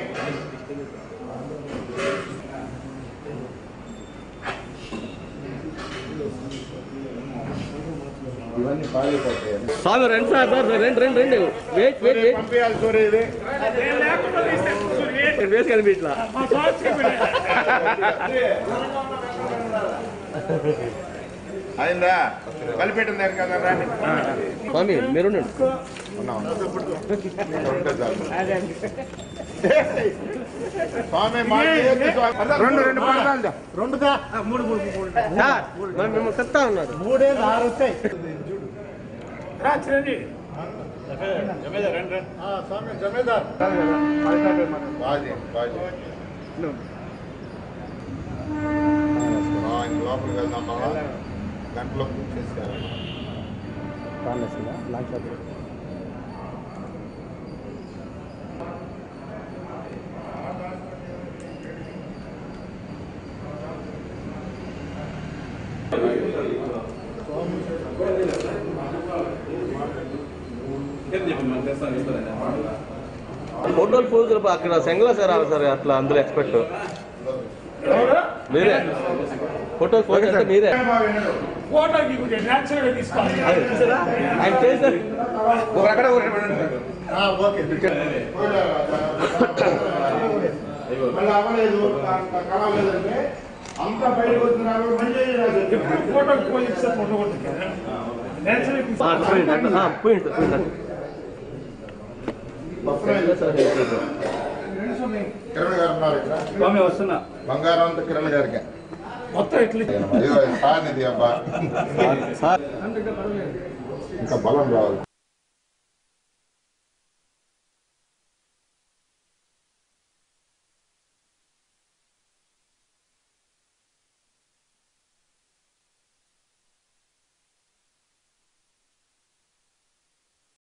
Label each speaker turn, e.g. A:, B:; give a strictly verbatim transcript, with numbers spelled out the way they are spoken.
A: ఇవన్నీ పాలిపోతాయి.
B: స్వామి రండి sir sir రెండు రెండు రెండు వెయిట్ వెయిట్ వెయిట్
A: పంపించాలి సూర్య ఇది
B: వేసి కనిపించలా
A: అయిందా కలిపెట్టింది కదా రాండి
B: స్వామి మీరు
A: స్వామి రెండు రెండు పడతాలు రెండు మూడు మూడు
B: మేము చెప్తా ఉన్నారు
A: మూడే ఆరు వస్తాయి. స్వామి జమేదార్ బాజీ బాజీ లోపలికి వెళ్దాం గంటలో పూర్తి చేశారు.
B: ఫోటోలు పూజలు అక్కడ సెంగలా సార్ సార్ అట్లా అందులో ఎక్స్పెక్ట్ మీరే ఫోటో ఫోటో అంటే మీరే ఆయన చేశారు
A: అంతా బయటకు వస్తున్నారు కిరణ్ గారు ఉన్నారు ఇక్కడ
B: వస్తున్నా
A: బంగారం అంతా కిరణ్ గారికి
B: మొత్తం ఎట్లా
A: సార్ ఇది అబ్బా ఇంకా బలం రావాలి.